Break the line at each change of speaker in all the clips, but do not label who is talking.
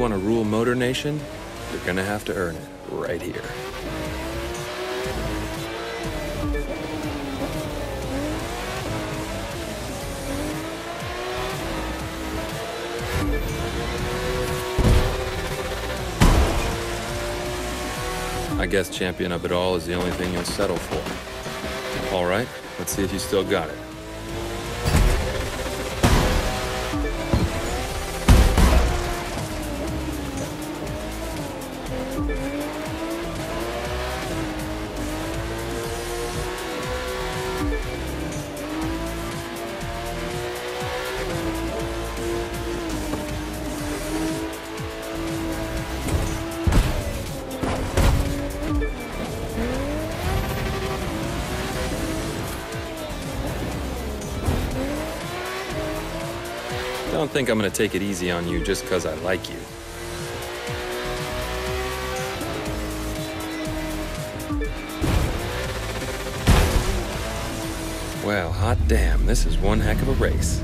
want to rule Motor Nation, you're gonna have to earn it right here. I guess champion of it all is the only thing you'll settle for. All right, let's see if you still got it. Don't think I'm gonna take it easy on you just because I like you. Well, hot damn, this is one heck of a race.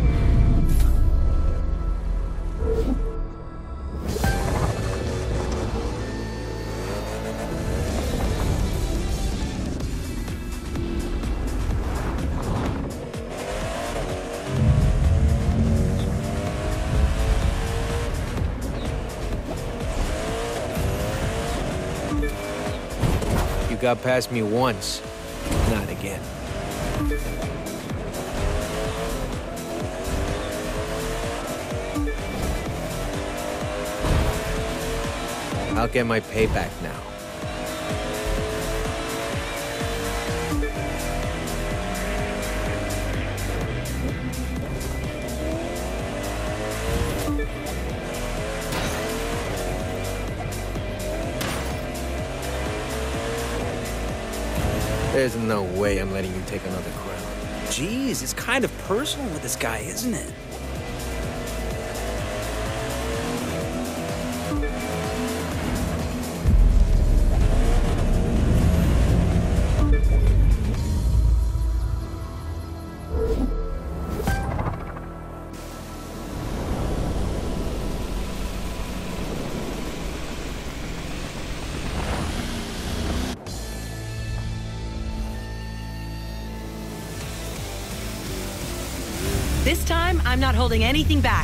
You got past me once, not again. I'll get my payback now. There's no way I'm letting you take another crown.
Jeez, it's kind of personal with this guy, isn't it?
This time, I'm not holding anything back.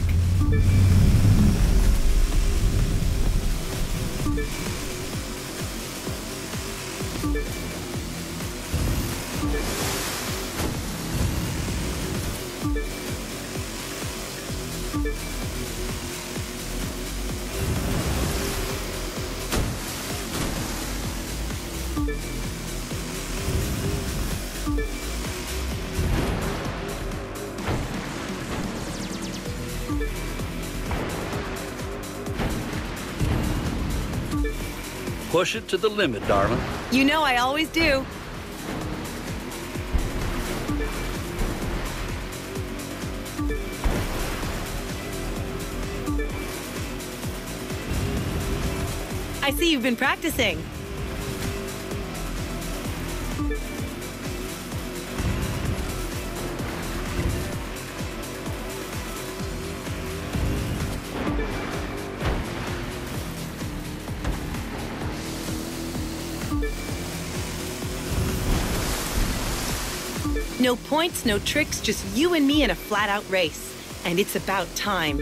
Push it to the limit, darling.
You know I always do. I see you've been practicing. No points, no tricks, just you and me in a flat-out race. And it's about time.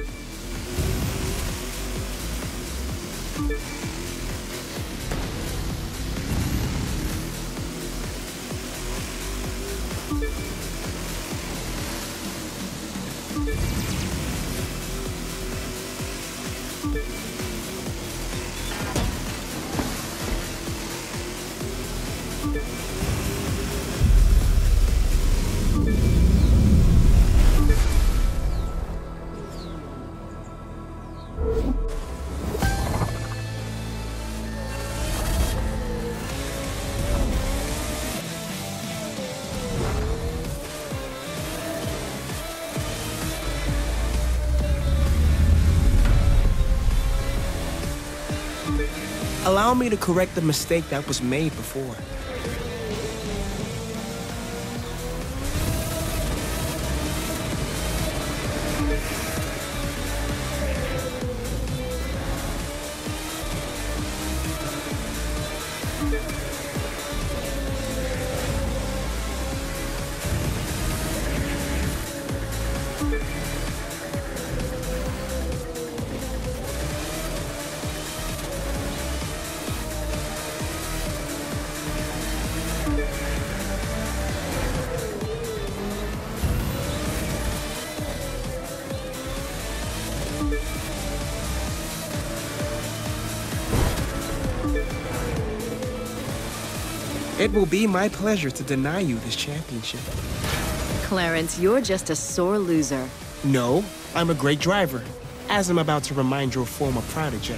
Allow me to correct the mistake that was made before. It will be my pleasure to deny you this championship.
Clarence, you're just a sore loser.
No, I'm a great driver, as I'm about to remind your former protege.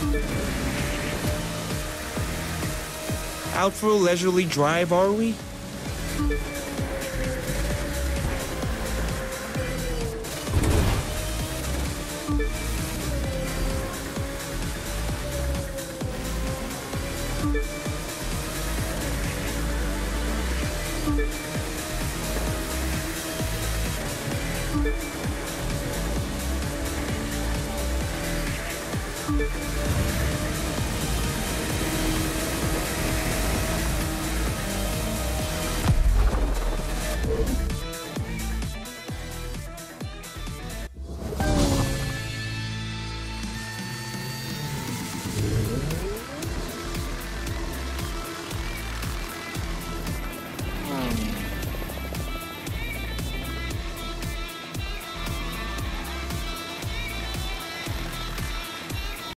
Out for a leisurely drive, are we?